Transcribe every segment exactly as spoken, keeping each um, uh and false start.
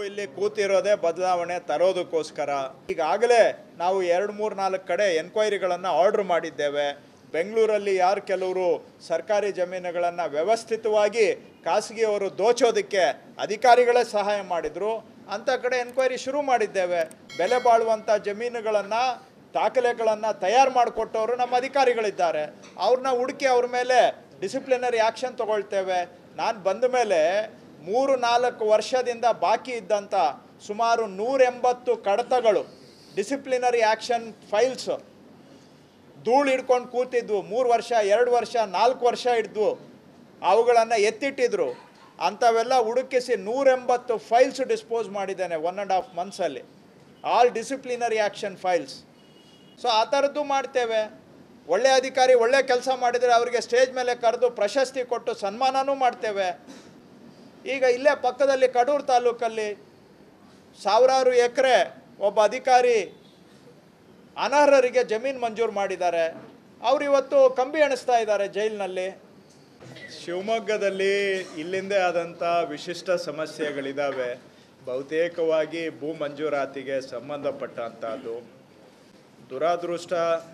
ಇಲ್ಲಿ ಕೂತಿರೋದೇ ಬದಲಾವಣೆ ತರೋದಕ್ಕೋಸ್ಕರ. ಈಗಾಗಲೇ ನಾವು ಎರಡು ಮೂರು ನಾಲ್ಕು ಕಡೆ ಎನ್ಕ್ವೈರಿಗಳನ್ನು ಆರ್ಡರ್ ಮಾಡಿದ್ದೇವೆ. ಬೆಂಗಳೂರಲ್ಲಿ ಯಾರು ಕೆಲವರು ಸರ್ಕಾರಿ ಜಮೀನುಗಳನ್ನು ವ್ಯವಸ್ಥಿತವಾಗಿ ಖಾಸಗಿಯವರು ದೋಚೋದಕ್ಕೆ ಅಧಿಕಾರಿಗಳೇ ಸಹಾಯ ಮಾಡಿದರು, ಅಂಥ ಕಡೆ ಎನ್ಕ್ವೈರಿ ಶುರು ಮಾಡಿದ್ದೇವೆ. ಬೆಲೆ ಬಾಳುವಂಥ ಜಮೀನುಗಳನ್ನು ದಾಖಲೆಗಳನ್ನು ತಯಾರು ಮಾಡಿಕೊಟ್ಟವರು ನಮ್ಮ ಅಧಿಕಾರಿಗಳಿದ್ದಾರೆ. ಅವ್ರನ್ನ ಹುಡುಕಿ ಅವ್ರ ಮೇಲೆ ಡಿಸಿಪ್ಲಿನರಿ ಆ್ಯಕ್ಷನ್ ತಗೊಳ್ತೇವೆ. ನಾನು ಬಂದ ಮೇಲೆ ಮೂರು ನಾಲ್ಕು ವರ್ಷದಿಂದ ಬಾಕಿ ಇದ್ದಂಥ ಸುಮಾರು ನೂರ ಎಂಬತ್ತು ಕಡತಗಳು ಡಿಸಿಪ್ಲಿನರಿ ಆ್ಯಕ್ಷನ್ ಫೈಲ್ಸ್ ಧೂಳು ಹಿಡ್ಕೊಂಡು ಕೂತಿದ್ವು. ಮೂರು ವರ್ಷ ಎರಡು ವರ್ಷ ನಾಲ್ಕು ವರ್ಷ ಹಿಡಿದ್ವು, ಅವುಗಳನ್ನು ಎತ್ತಿಟ್ಟಿದ್ರು. ಅಂಥವೆಲ್ಲ ಹುಡುಕಿಸಿ ನೂರ ಎಂಬತ್ತು ಫೈಲ್ಸ್ ಡಿಸ್ಪೋಸ್ ಮಾಡಿದ್ದೇನೆ ಒನ್ ಆ್ಯಂಡ್ ಹಾಫ್ ಮಂತ್ಸಲ್ಲಿ, all disciplinary action files. So ಆ ಥರದ್ದು ಮಾಡ್ತೇವೆ. ಒಳ್ಳೆಯ ಅಧಿಕಾರಿ ಒಳ್ಳೆಯ ಕೆಲಸ ಮಾಡಿದರೆ ಅವರಿಗೆ ಸ್ಟೇಜ್ ಮೇಲೆ ಕರೆದು ಪ್ರಶಸ್ತಿ ಕೊಟ್ಟು ಸನ್ಮಾನನೂ ಮಾಡ್ತೇವೆ. ಈಗ ಇಲ್ಲೇ ಪಕ್ಕದಲ್ಲಿ ಕಡೂರು ತಾಲೂಕಲ್ಲಿ ಸಾವಿರಾರು ಎಕರೆ ಒಬ್ಬ ಅಧಿಕಾರಿ ಅನರ್ಹರಿಗೆ ಜಮೀನು ಮಂಜೂರು ಮಾಡಿದ್ದಾರೆ. ಅವರು ಇವತ್ತು ಕಂಬಿ ಎಣಿಸ್ತಾ ಇದ್ದಾರೆ ಜೈಲಿನಲ್ಲಿ. ಶಿವಮೊಗ್ಗದಲ್ಲಿ ಇಲ್ಲಿಂದೇ ಆದಂಥ ವಿಶಿಷ್ಟ ಸಮಸ್ಯೆಗಳಿದ್ದಾವೆ. ಬಹುತೇಕವಾಗಿ ಭೂ ಮಂಜೂರಾತಿಗೆ ಸಂಬಂಧಪಟ್ಟಂಥದ್ದು. ದುರಾದೃಷ್ಟ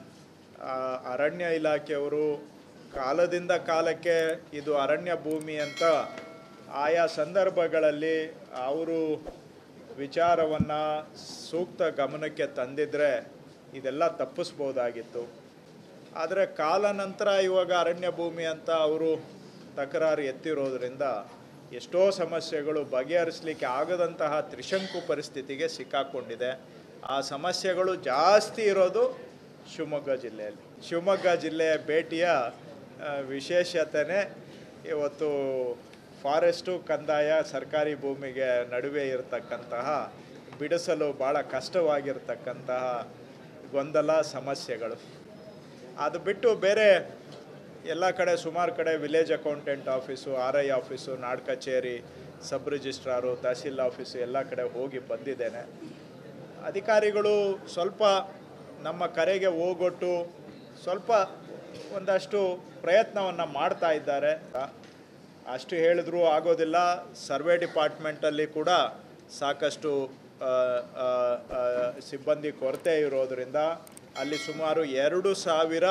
ಅರಣ್ಯ ಇಲಾಖೆಯವರು ಕಾಲದಿಂದ ಕಾಲಕ್ಕೆ ಇದು ಅರಣ್ಯ ಭೂಮಿ ಅಂತ ಆಯಾ ಸಂದರ್ಭಗಳಲ್ಲಿ ಅವರು ವಿಚಾರವನ್ನು ಸೂಕ್ತ ಗಮನಕ್ಕೆ ತಂದಿದ್ದರೆ ಇದೆಲ್ಲ ತಪ್ಪಿಸ್ಬೋದಾಗಿತ್ತು. ಆದರೆ ಕಾಲಾನಂತರ ಇವಾಗ ಅರಣ್ಯ ಭೂಮಿ ಅಂತ ಅವರು ತಕರಾರು ಎತ್ತಿರೋದ್ರಿಂದ ಎಷ್ಟೋ ಸಮಸ್ಯೆಗಳು ಬಗೆಹರಿಸಲಿಕ್ಕೆ ಆಗದಂತಹ ತ್ರಿಶಂಕು ಪರಿಸ್ಥಿತಿಗೆ ಸಿಕ್ಕಾಕ್ಕೊಂಡಿದೆ. ಆ ಸಮಸ್ಯೆಗಳು ಜಾಸ್ತಿ ಇರೋದು ಶಿವಮೊಗ್ಗ ಜಿಲ್ಲೆಯಲ್ಲಿ. ಶಿವಮೊಗ್ಗ ಜಿಲ್ಲೆಯ ಭೇಟಿಯ ವಿಶೇಷತೆಯೇ ಇವತ್ತು ಫಾರೆಸ್ಟು ಕಂದಾಯ ಸರ್ಕಾರಿ ಭೂಮಿಗೆ ನಡುವೆ ಇರತಕ್ಕಂತಹ ಬಿಡಿಸಲು ಭಾಳ ಕಷ್ಟವಾಗಿರ್ತಕ್ಕಂತಹ ಗೊಂದಲ ಸಮಸ್ಯೆಗಳು. ಅದು ಬಿಟ್ಟು ಬೇರೆ ಎಲ್ಲ ಕಡೆ ಸುಮಾರು ಕಡೆ village accountant office, R I office, ನಾಡ್ ಕಚೇರಿ, ಸಬ್ ರಿಜಿಸ್ಟ್ರಾರು, ತಹಸೀಲ್ ಆಫೀಸು ಎಲ್ಲ ಕಡೆ ಹೋಗಿ ಬಂದಿದ್ದೇನೆ. ಅಧಿಕಾರಿಗಳು ಸ್ವಲ್ಪ ನಮ್ಮ ಕರೆಗೆ ಹೋಗೊಟ್ಟು ಸ್ವಲ್ಪ ಒಂದಷ್ಟು ಪ್ರಯತ್ನವನ್ನು ಮಾಡ್ತಾ ಇದ್ದಾರೆ. ಅಷ್ಟು ಹೇಳಿದ್ರೂ ಆಗೋದಿಲ್ಲ. ಸರ್ವೆ ಡಿಪಾರ್ಟ್ಮೆಂಟಲ್ಲಿ ಕೂಡ ಸಾಕಷ್ಟು ಸಿಬ್ಬಂದಿ ಕೊರತೆ ಇರೋದರಿಂದ ಅಲ್ಲಿ ಸುಮಾರು ಎರಡು ಸಾವಿರ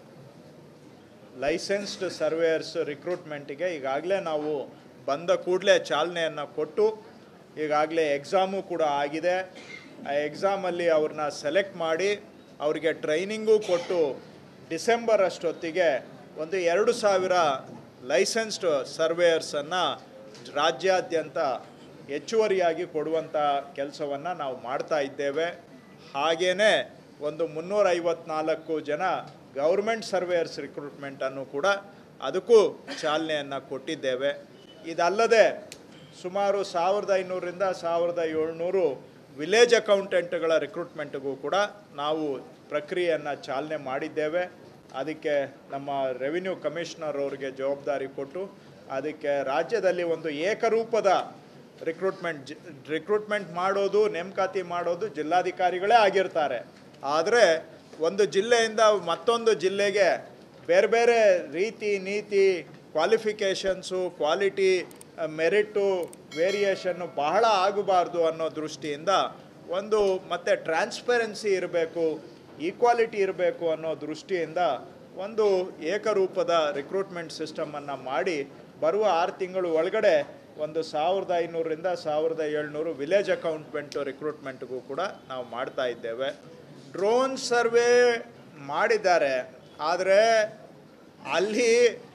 ಲೈಸೆನ್ಸ್ಡ್ ಸರ್ವೇಯರ್ಸ್ ರಿಕ್ರೂಟ್ಮೆಂಟಿಗೆ ಈಗಾಗಲೇ ನಾವು ಬಂದ ಕೂಡಲೇ ಚಾಲನೆಯನ್ನು ಕೊಟ್ಟು ಈಗಾಗಲೇ ಎಕ್ಸಾಮು ಕೂಡ ಆಗಿದೆ. ಆ ಎಕ್ಸಾಮಲ್ಲಿ ಅವ್ರನ್ನ ಸೆಲೆಕ್ಟ್ ಮಾಡಿ ಅವರಿಗೆ ಟ್ರೈನಿಂಗೂ ಕೊಟ್ಟು ಡಿಸೆಂಬರ್ ಅಷ್ಟೊತ್ತಿಗೆ ಒಂದು ಎರಡು ಸಾವಿರ ಲೈಸೆನ್ಸ್ಡ್ ಸರ್ವೇಯರ್ಸನ್ನು ರಾಜ್ಯಾದ್ಯಂತ ಹೆಚ್ಚುವರಿಯಾಗಿ ಕೊಡುವಂಥ ಕೆಲಸವನ್ನು ನಾವು ಮಾಡ್ತಾ ಇದ್ದೇವೆ. ಹಾಗೆಯೇ ಒಂದು ಮುನ್ನೂರ ಐವತ್ನಾಲ್ಕು ಜನ ಗೌರ್ಮೆಂಟ್ ಸರ್ವೇಯರ್ಸ್ ರಿಕ್ರೂಟ್ಮೆಂಟನ್ನು ಕೂಡ ಅದಕ್ಕೂ ಚಾಲನೆಯನ್ನು ಕೊಟ್ಟಿದ್ದೇವೆ. ಇದಲ್ಲದೆ ಸುಮಾರು ಸಾವಿರದ ಐನೂರರಿಂದ ಸಾವಿರದ ಏಳ್ನೂರು ವಿಲೇಜ್ ಅಕೌಂಟೆಂಟ್ಗಳ ರಿಕ್ರೂಟ್ಮೆಂಟ್ಗೂ ಕೂಡ ನಾವು ಪ್ರಕ್ರಿಯೆಯನ್ನು ಚಾಲನೆ ಮಾಡಿದ್ದೇವೆ. ಅದಕ್ಕೆ ನಮ್ಮ ರೆವಿನ್ಯೂ ಕಮಿಷನರ್ ಅವರಿಗೆ ಜವಾಬ್ದಾರಿ ಕೊಟ್ಟು ಅದಕ್ಕೆ ರಾಜ್ಯದಲ್ಲಿ ಒಂದು ಏಕರೂಪದ ರಿಕ್ರೂಟ್ಮೆಂಟ್ ಜಿ ರಿಕ್ರೂಟ್ಮೆಂಟ್ ಮಾಡೋದು ನೇಮಕಾತಿ ಮಾಡೋದು ಜಿಲ್ಲಾಧಿಕಾರಿಗಳೇ ಆಗಿರ್ತಾರೆ. ಆದರೆ ಒಂದು ಜಿಲ್ಲೆಯಿಂದ ಮತ್ತೊಂದು ಜಿಲ್ಲೆಗೆ ಬೇರೆ ಬೇರೆ ರೀತಿ ನೀತಿ ಕ್ವಾಲಿಫಿಕೇಷನ್ಸು ಕ್ವಾಲಿಟಿ ಮೆರಿಟು ವೇರಿಯೇಷನ್ನು ಬಹಳ ಆಗಬಾರ್ದು ಅನ್ನೋ ದೃಷ್ಟಿಯಿಂದ ಒಂದು ಮತ್ತು ಟ್ರಾನ್ಸ್ಪರೆನ್ಸಿ ಇರಬೇಕು, ಈಕ್ವಾಲಿಟಿ ಇರಬೇಕು ಅನ್ನೋ ದೃಷ್ಟಿಯಿಂದ ಒಂದು ಏಕರೂಪದ ರಿಕ್ರೂಟ್ಮೆಂಟ್ ಸಿಸ್ಟಮನ್ನು ಮಾಡಿ ಬರುವ ಆರು ತಿಂಗಳು ಒಳಗಡೆ ಒಂದು ಸಾವಿರದ ಐನೂರರಿಂದ ಸಾವಿರದ ಏಳ್ನೂರು ವಿಲೇಜ್ ಅಕೌಂಟೆಂಟು ರಿಕ್ರೂಟ್ಮೆಂಟ್ಗೂ ಕೂಡ ನಾವು ಮಾಡ್ತಾ ಇದ್ದೇವೆ. ಡ್ರೋನ್ ಸರ್ವೆ ಮಾಡಿದ್ದಾರೆ, ಆದರೆ ಅಲ್ಲಿ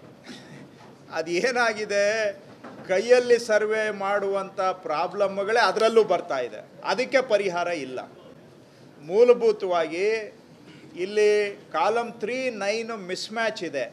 ಅದು ಏನಾಗಿದೆ, ಕೈಯಲ್ಲಿ ಸರ್ವೆ ಮಾಡುವಂಥ ಪ್ರಾಬ್ಲಮ್ಗಳೇ ಅದರಲ್ಲೂ ಬರ್ತಾ ಇದೆ. ಅದಕ್ಕೆ ಪರಿಹಾರ ಇಲ್ಲ. ಮೂಲಭೂತವಾಗಿ ಇಲ್ಲಿ ಕಾಲಮ್ ತ್ರೀ ನೈನು ಮಿಸ್ಮ್ಯಾಚ್ ಇದೆ.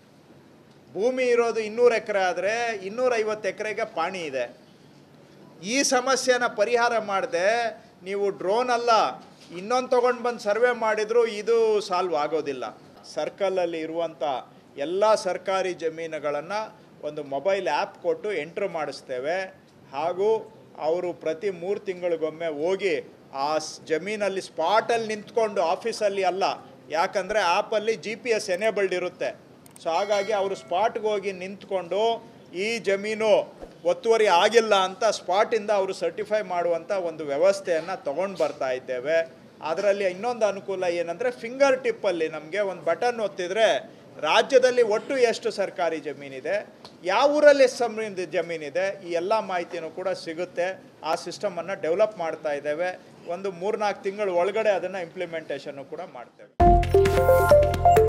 ಭೂಮಿ ಇರೋದು ಇನ್ನೂರು ಎಕರೆ ಆದರೆ ಇನ್ನೂರೈವತ್ತು ಎಕರೆಗೆ ಪಾಣಿ ಇದೆ. ಈ ಸಮಸ್ಯೆನ ಪರಿಹಾರ ಮಾಡದೆ ನೀವು ಡ್ರೋನ್ ಅಲ್ಲ ಇನ್ನೊಂದು ತೊಗೊಂಡು ಬಂದು ಸರ್ವೆ ಮಾಡಿದರೂ ಇದು ಸಾಲ್ವ್ ಆಗೋದಿಲ್ಲ. ಸರ್ಕಲಲ್ಲಿ ಇರುವಂಥ ಎಲ್ಲ ಸರ್ಕಾರಿ ಜಮೀನುಗಳನ್ನು ಒಂದು ಮೊಬೈಲ್ ಆ್ಯಪ್ ಕೊಟ್ಟು ಎಂಟ್ರ್ ಮಾಡಿಸ್ತೇವೆ. ಹಾಗೂ ಅವರು ಪ್ರತಿ ಮೂರು ತಿಂಗಳಿಗೊಮ್ಮೆ ಹೋಗಿ ಆ ಜಮೀನಲ್ಲಿ ಸ್ಪಾಟಲ್ಲಿ ನಿಂತ್ಕೊಂಡು, ಆಫೀಸಲ್ಲಿ ಅಲ್ಲ, ಯಾಕಂದರೆ ಆ್ಯಪಲ್ಲಿ ಜಿ ಪಿ ಎಸ್ ಎನೇಬಲ್ಡ್ ಇರುತ್ತೆ. ಸೊ ಹಾಗಾಗಿ ಅವರು ಸ್ಪಾಟ್ಗೆ ಹೋಗಿ ನಿಂತ್ಕೊಂಡು ಈ ಜಮೀನು ಒತ್ತುವರಿ ಆಗಿಲ್ಲ ಅಂತ ಸ್ಪಾಟಿಂದ ಅವರು ಸರ್ಟಿಫೈ ಮಾಡುವಂಥ ಒಂದು ವ್ಯವಸ್ಥೆಯನ್ನು ತಗೊಂಡು ಬರ್ತಾ ಇದ್ದೇವೆ. ಅದರಲ್ಲಿ ಇನ್ನೊಂದು ಅನುಕೂಲ ಏನಂದರೆ ಫಿಂಗರ್ ಟಿಪ್ಪಲ್ಲಿ ನಮಗೆ ಒಂದು ಬಟನ್ ಒತ್ತಿದರೆ ರಾಜ್ಯದಲ್ಲಿ ಒಟ್ಟು ಎಷ್ಟು ಸರ್ಕಾರಿ ಜಮೀನಿದೆ, ಯಾವ ಊರಲ್ಲಿ ಸಮೃದ್ಧ ಜಮೀನಿದೆ, ಈ ಎಲ್ಲ ಮಾಹಿತಿನೂ ಕೂಡ ಸಿಗುತ್ತೆ. ಆ ಸಿಸ್ಟಮನ್ನು ಡೆವಲಪ್ ಮಾಡ್ತಾ ಇದ್ದೇವೆ. ಒಂದು ಮೂರ್ನಾಲ್ಕು ತಿಂಗಳ ಒಳಗಡೆ ಅದನ್ನು ಇಂಪ್ಲಿಮೆಂಟೇಷನ್ನು ಕೂಡ ಮಾಡ್ತೇವೆ.